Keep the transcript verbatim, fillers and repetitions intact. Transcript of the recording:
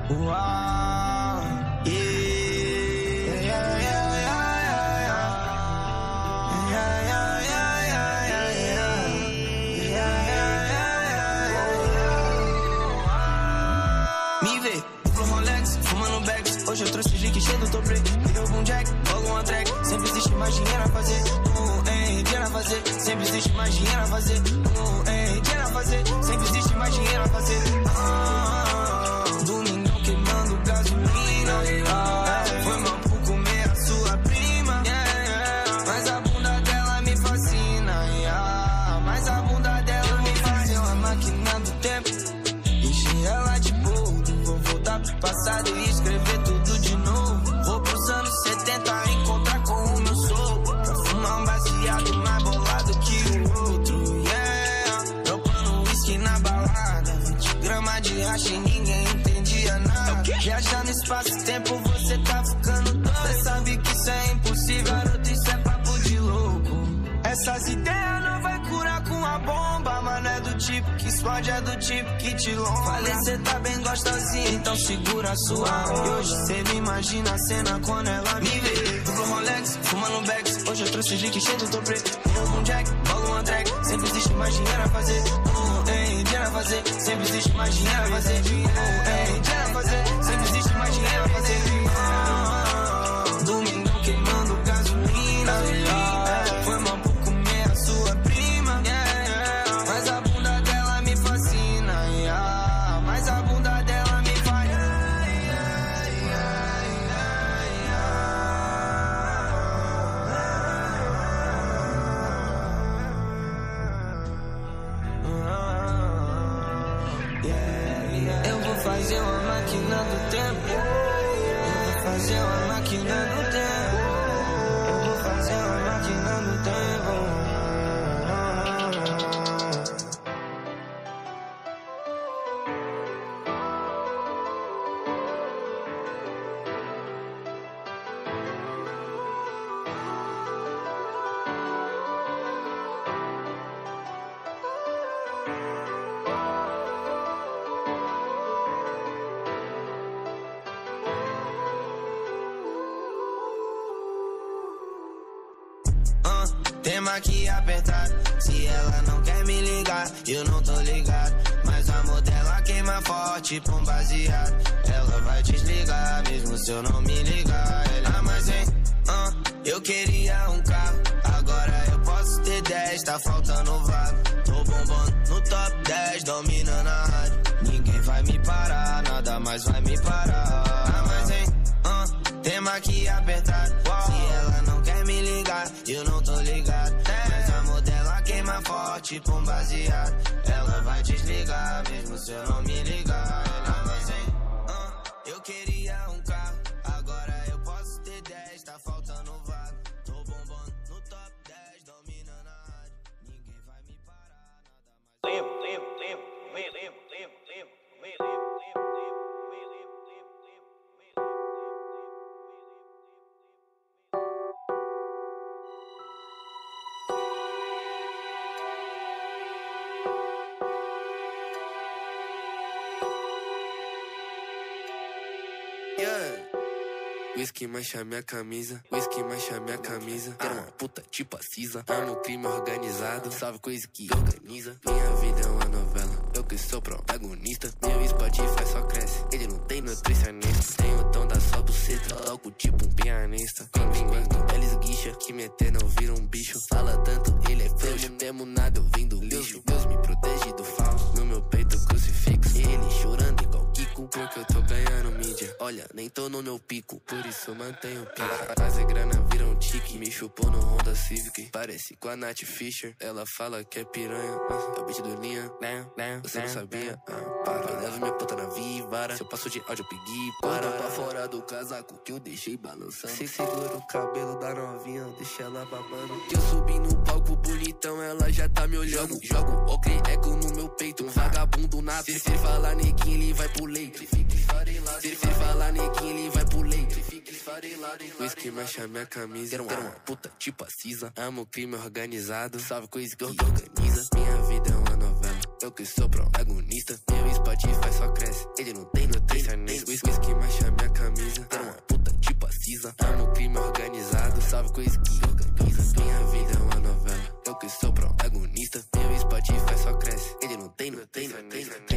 Uau, yeah, yeah, yeah, yeah, yeah, yeah, yeah, yeah, yeah. Me vê, duplo Rolex, fumando bags. Hoje eu trouxe o Jique cheio do top break. Virou um jack, logo uma track. Sempre existe mais dinheiro a fazer. Uh, hein, dinheiro a fazer. Sempre existe mais dinheiro a fazer. Uh, hein, dinheiro a fazer. Sempre existe mais dinheiro a fazer. Uh, Domingão queimando gasolina. Uh, foi mal por comer a sua prima. Yeah, yeah. Mas a bunda dela me fascina. Yeah. Mas a bunda dela me faz uma máquina do tempo. Encher ela de boldo. Vou voltar pro passado e escrever tudo de novo. Vou pros anos setenta encontrar com o meu sogro. Pra fumar um baseado mais bolado que o outro. Yeah, dropando whisky na balada. vinte gramas de racha e ninguém entendia nada. Viajar no espaço-tempo, você tá ficando doido. Cê sabe que isso é impossível, garoto, isso é papo de louco. Essas ideias não vai curar com a bomba. Mano, é do tipo que explode, é do tipo que te longa. Falei, cê tá bem gostosinha, então segura a sua onda. E hoje cê me imagina a cena quando ela me vê. Duplo Rolex, fumando bags. Hoje eu trouxe o Jique cheio do top preto. Um jack, logo uma track. Sempre existe mais dinheiro a fazer. Uh, hein, dinheiro a fazer. Sempre existe mais dinheiro a fazer. Uh, hein, dinheiro a fazer. Sempre existe mais dinheiro a fazer. Uh, Domingão queimando gasolina. Uh, foi mal por comer a sua prima. Yeah, yeah. Mas a bunda dela me fascina. Yeah. Mas a bunda dela me faz. Yeah, yeah, yeah, yeah, yeah, yeah. Eu vou fazer uma máquina do tempo. Eu vou fazer uma máquina do tempo. Eu vou fazer uma máquina do tempo. Tema que apertar, se ela não quer me ligar, eu não tô ligado. Mas o amor dela queima forte pra um baseado. Ela vai desligar, mesmo se eu não me ligar. Ela, mas hein, uh, eu queria um carro, agora eu posso ter dez, tá faltando vaga. Tô bombando no top dez, dominando a rádio. Ninguém vai me parar, nada mais vai me parar. Ah, mas hein, uh, tema que apertar, se ela não quer me ligar, eu não tô ligado. Mas o amor dela queima forte pra um baseado. Ela vai desligar, mesmo se eu não me ligar. Ela, mas hein, uh, eu queria um carro, agora eu posso ter dez, tá faltando vaga. Tô bombando no top dez, dominando a rádio. Ninguém vai me parar, nada mais. Tempo, tempo, tempo, tempo, tempo, tempo, tempo, tempo, tempo. Whisky mancha minha camisa, whisky mancha minha camisa. Quero uma puta tipo a Cisa. Amo crime organizado, salve coisa que organiza. Minha vida é uma novela, eu que sou protagonista. Meu Spotify só cresce, ele não tem nutricionista. Tem o tom da sua buceta, toco tipo um pianista. Quando quando eles guicha, que meter não vira um bicho. Fala tanto, ele é frouxo, não temo nada, eu vim do lixo. Deus me protege do falso, no meu peito crucifixo. E ele chorando igual Kiko, porque eu tô ganhando mídia. Olha, nem tô no meu pico, por isso mantenho o pico. Fazer grana vira um tique, me chupou no Honda Civic. Parece com a Nath Fisher, ela fala que é piranha. É o beat do linha, né, né, você não sabia. Ah, para, eu levo minha puta na vivara. Se eu passo de áudio, eu peguei para. Pra fora do casaco que eu deixei balançando. Se segura o cabelo da novinha, deixa ela babando. Eu subi no palco bonitão, ela já tá me olhando. Jogo ocre eco no meu peito, um vagabundo na Se ele falar neguinho, ele vai pro leite. Se ele falar neguinho, ele vai pro leite. Whisky mancha minha camisa. Quero uma puta tipo a Cisa. Amo crime organizado, salve coisa que organiza. Minha vida é uma novela, eu que sou protagonista. Meu Spotify só cresce, ele não tem notícia nem whisky mancha minha camisa. Era uma puta tipo a Cisa. Amo o crime organizado, salve com whisky organiza. Minha vida é uma novela, eu que sou protagonista. Meu Spotify só cresce, ele não tem notícia nem